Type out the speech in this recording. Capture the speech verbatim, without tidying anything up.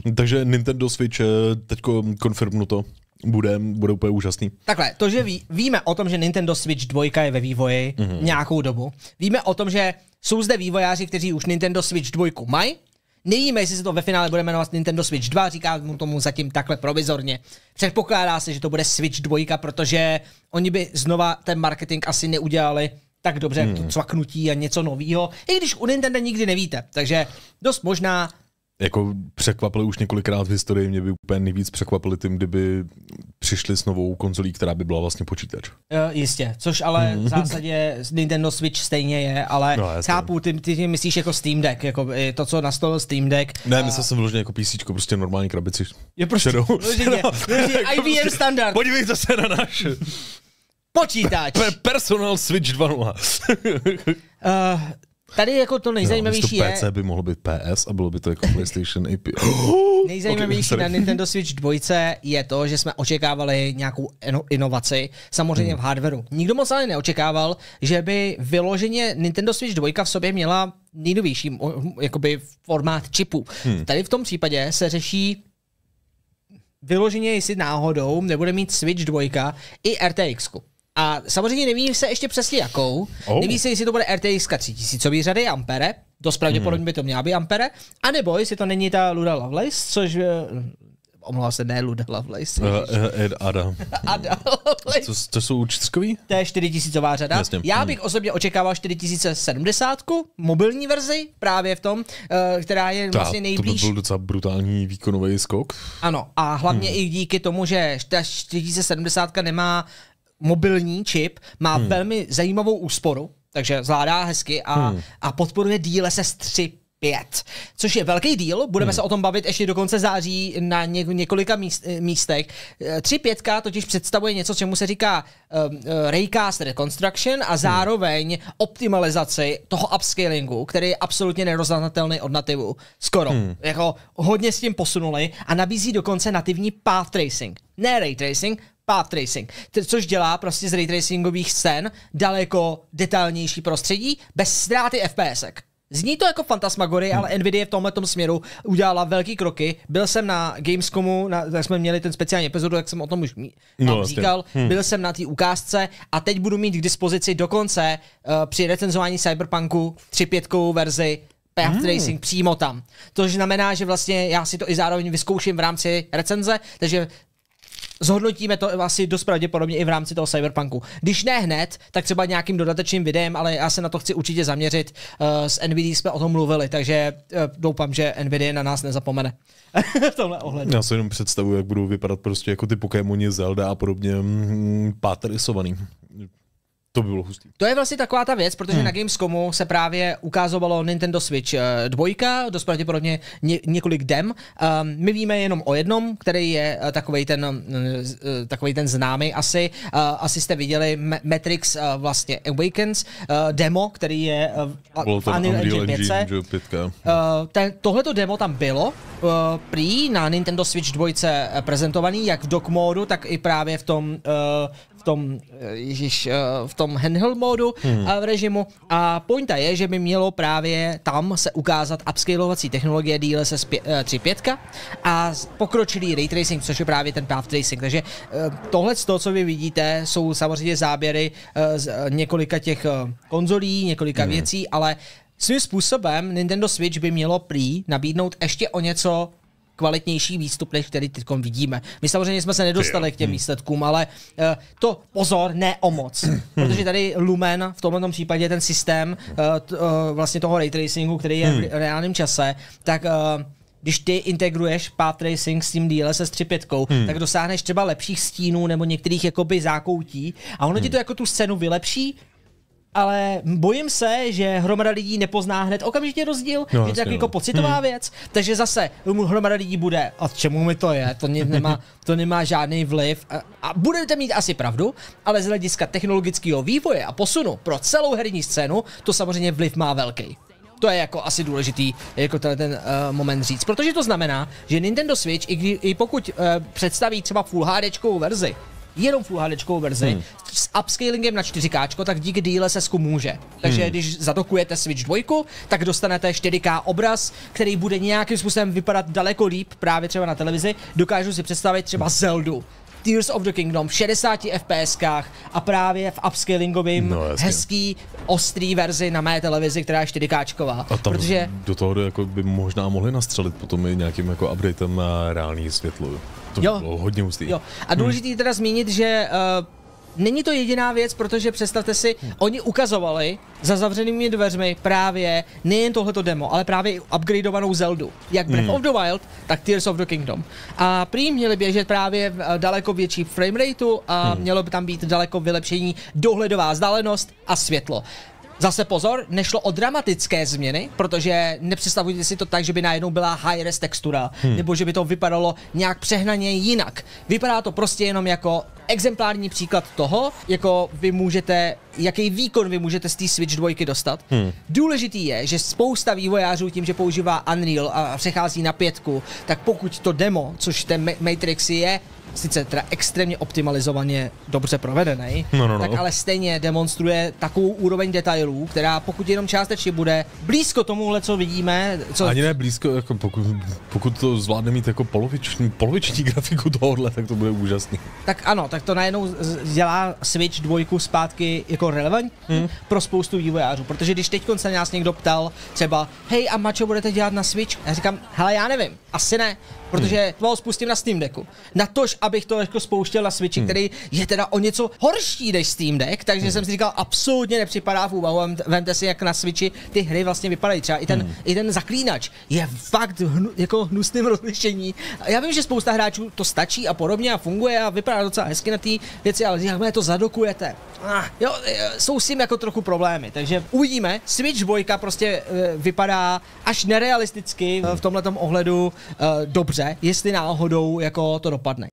Takže Nintendo Switch teďko konfirmnuto. Bude, bude úplně úžasný. Takhle, to, že ví, víme o tom, že Nintendo Switch dva je ve vývoji mm-hmm. nějakou dobu. Víme o tom, že jsou zde vývojáři, kteří už Nintendo Switch dva mají. Nevíme, jestli se to ve finále bude jmenovat Nintendo Switch dva, říká mu tomu zatím takhle provizorně. Předpokládá se, že to bude Switch dva, protože oni by znova ten marketing asi neudělali tak dobře, hmm. to cvaknutí a něco novýho, i když u Nintendo nikdy nevíte. Takže dost možná jako překvapili už několikrát v historii, mě by úplně nejvíc překvapili tím, kdyby přišli s novou konzolí, která by byla vlastně počítač. Uh, jistě, což ale hmm. v zásadě Nintendo Switch stejně je, ale no, chápu, ty, ty, ty myslíš jako Steam Deck, jako to, co nastolil Steam Deck. Ne, myslel jsem vyloženě jako PCčko, prostě normální krabici. Je prostě vyloženě, I B M standard. Podívejte se na náš počítač. Personal Switch dva nula. uh, Tady jako to nejzajímavější no, je... P C by mohlo být P S a bylo by to jako PlayStation A P. Nejzajímavější okay, na Nintendo Switch dva je to, že jsme očekávali nějakou inovaci, samozřejmě hmm. v hardwareu. Nikdo moc ale neočekával, že by vyloženě Nintendo Switch dva v sobě měla nejnovější jakoby formát čipů. Hmm. Tady v tom případě se řeší vyloženě, jestli náhodou nebude mít Switch dva i R T X ku. A samozřejmě neví se ještě přesně jakou. Oh. Neví se, jestli to bude R T X tři tisíce řady Ampere, dost pravděpodobně hmm. by to měla být Ampere, anebo jestli to není ta Luda Lovelace, což... Omlouvám se, ne Luda Lovelace. Uh, uh, Ada. Ada Lovelace. To, to jsou čtyřkový? To je čtyři tisíce řada. Jasně. Já bych hmm. osobně očekával čtyři tisíce sedmdesát, mobilní verzi, právě v tom, uh, která je Ta, vlastně nejblíž. To by byl docela brutální výkonový skok. Ano, a hlavně hmm. i díky tomu, že ta čtyři tisíce sedmdesát nemá mobilní čip, má hmm. velmi zajímavou úsporu, takže zvládá hezky a, hmm. a podporuje DLSS tři pět, což je velký díl, budeme hmm. se o tom bavit ještě do konce září na ně, několika míst, místech. tři pět totiž představuje něco, čemu se říká uh, uh, Raycast Reconstruction a zároveň hmm. optimalizaci toho upscalingu, který je absolutně neroznatelný od nativu. Skoro. Hmm. Jako hodně s tím posunuli a nabízí dokonce nativní path tracing. Ne ray tracing, path tracing, což dělá prostě z raytracingových scén daleko detailnější prostředí bez ztráty FPSek. Zní to jako fantasmagorie, hmm. ale Nvidia v tomhletom směru udělala velký kroky. Byl jsem na Gamescomu, na, tak jsme měli ten speciální epizodu, jak jsem o tom už mý, no, říkal. Hmm. Byl jsem na té ukázce a teď budu mít k dispozici dokonce uh, při recenzování Cyberpunku tři pět verzi path tracing hmm. přímo tam. To znamená, že vlastně já si to i zároveň vyzkouším v rámci recenze, takže zhodnotíme to asi dost pravděpodobně i v rámci toho Cyberpunku. Když ne hned, tak třeba nějakým dodatečným videem, ale já se na to chci určitě zaměřit. Uh, s Nvidia jsme o tom mluvili, takže uh, doufám, že Nvidia na nás nezapomene. V tomhle ohledu. Já si jenom představuji, jak budou vypadat prostě jako ty Pokémoni, Zelda a podobně mm, páterisovaný. To by bylo hustý. To je vlastně taková ta věc, protože hmm. na Gamescomu se právě ukázovalo Nintendo Switch dva, dost pravděpodobně ně, několik dem. Um, my víme jenom o jednom, který je uh, takovej ten, uh, takovej ten známý asi. Uh, asi jste viděli Ma- Matrix uh, vlastně Awakens uh, demo, který je uh, v Unreal Engine pět. Uh, ten, tohleto demo tam bylo uh, prý na Nintendo Switch dva prezentovaný, jak v dock módu, tak i právě v tom uh, v tom, ježiš, v tom handheld módu hmm. v režimu. A pointa je, že by mělo právě tam se ukázat upscalovací technologie DLSS tři pět a pokročilý ray tracing, což je právě ten path tracing. Takže tohle z toho, co vy vidíte, jsou samozřejmě záběry z několika těch konzolí, několika hmm. věcí, ale svým způsobem Nintendo Switch by mělo prý nabídnout ještě o něco kvalitnější výstup, než který teď vidíme. My samozřejmě jsme se nedostali k těm výsledkům, ale uh, to pozor, ne o moc. Protože tady Lumen, v tomto případě ten systém uh, t, uh, vlastně toho ray tracingu, který je v reálném čase, tak uh, když ty integruješ path tracing s tím DLSS tři pět, hmm. tak dosáhneš třeba lepších stínů nebo některých jakoby zákoutí a ono hmm. ti to jako tu scénu vylepší, ale bojím se, že hromada lidí nepozná hned okamžitě rozdíl, no, je to jako pocitová hmm. věc, takže zase hromada lidí bude, a čemu mi to je, to nemá, to nemá žádný vliv a, a budete mít asi pravdu, ale z hlediska technologického vývoje a posunu pro celou herní scénu to samozřejmě vliv má velký. To je jako asi důležitý jako ten, ten uh, moment říct, protože to znamená, že Nintendo Switch, i, kdy, i pokud uh, představí třeba Full HDčkovou verzi, jenom Full HDčkovou verzi hmm. s upscalingem na čtyři ká, tak díky DLSSku může. Takže hmm. když zadokujete Switch dva, tak dostanete čtyři ká obraz, který bude nějakým způsobem vypadat daleko líp právě třeba na televizi. Dokážu si představit třeba Zeldu, Tears of the Kingdom v šedesáti FPSkách a právě v upscalingovým no, hezký, ostrý verzi na mé televizi, která je čtyři ká. A tam protože do toho jako by možná mohli nastřelit potom i nějakým jako updatem na reálný světlo. To by jo. bylo hodně hustý. Jo. A důležitý hmm. teda zmínit, že uh, není to jediná věc, protože představte si, hmm. oni ukazovali za zavřenými dveřmi právě nejen tohleto demo, ale právě i upgradeovanou Zeldu. Jak Breath hmm. of the Wild, tak Tears of the Kingdom. A prý měly běžet právě v daleko větší framerateu a hmm. mělo by tam být daleko vylepšení dohledová vzdálenost a světlo. Zase pozor, nešlo o dramatické změny, protože nepředstavujte si to tak, že by najednou byla high-res textura, hmm. nebo že by to vypadalo nějak přehnaně jinak. Vypadá to prostě jenom jako exemplární příklad toho, jako vy můžete, jaký výkon vy můžete z té Switch dva dostat. Hmm. Důležitý je, že spousta vývojářů tím, že používá Unreal a přechází na pětku, tak pokud to demo, což ten Matrix je, sice teda extrémně optimalizovaně dobře provedený, no, no, no. tak ale stejně demonstruje takovou úroveň detailů, která pokud jenom částečně bude blízko tomuhle, co vidíme. Co... Ani ne blízko, jako pokud, pokud to zvládne mít jako poloviční, poloviční grafiku tohohle, tak to bude úžasný. Tak ano, tak to najednou dělá Switch dva zpátky jako relevantní hmm. pro spoustu vývojářů, protože když teď se nás někdo ptal třeba, hej, a mačo budete dělat na Switch? Já říkám, hele, já nevím, asi ne, protože hmm. to spustím na Steam Decku. Na tož, abych to jako spouštěl na Switchi, hmm. který je teda o něco horší než Steam Deck, takže hmm. jsem si říkal, absolutně nepřipadá v úvahu. Vemte si, jak na Switchi ty hry vlastně vypadají. Třeba i ten, hmm. i ten Zaklínač je fakt hnu, jako hnusným rozlišení. Já vím, že spousta hráčů to stačí a podobně a funguje a vypadá docela hezky na té věci, ale jakmile to zadokujete, ah, jo, jsou s tím jako trochu problémy. Takže uvidíme. Switch dva prostě uh, vypadá až nerealisticky uh, v tomhletom ohledu uh, dobře, jestli náhodou jako to dopadne.